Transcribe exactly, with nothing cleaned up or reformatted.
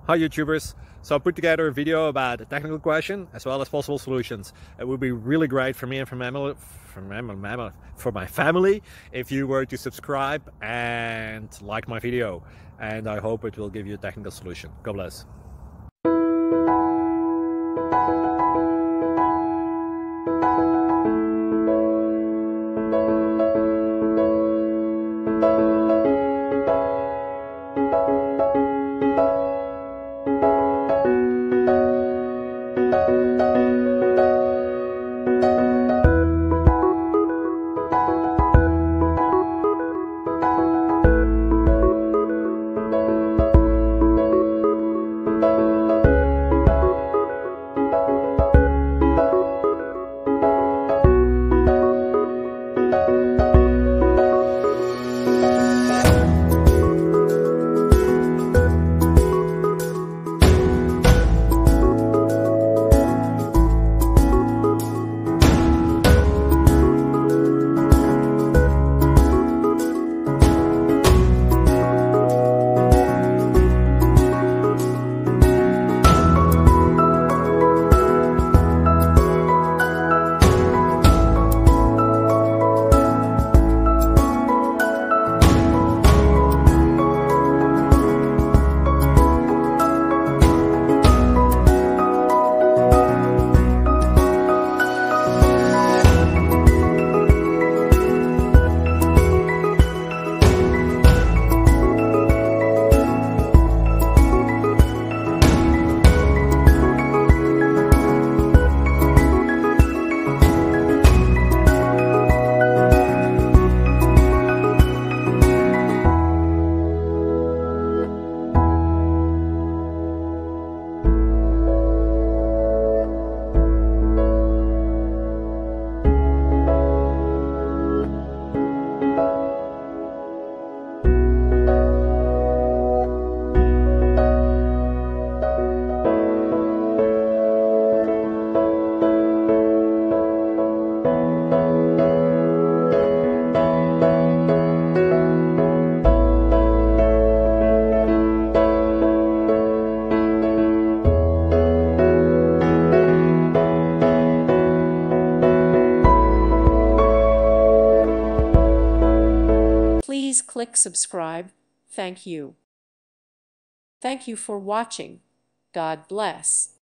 Hi YouTubers! So I put together a video about a technical question as well as possible solutions. It would be really great for me and for, mammal, for, mammal, for my family if you were to subscribe and like my video. And I hope it will give you a technical solution. God bless. Please click subscribe. Thank you. Thank you for watching. God bless.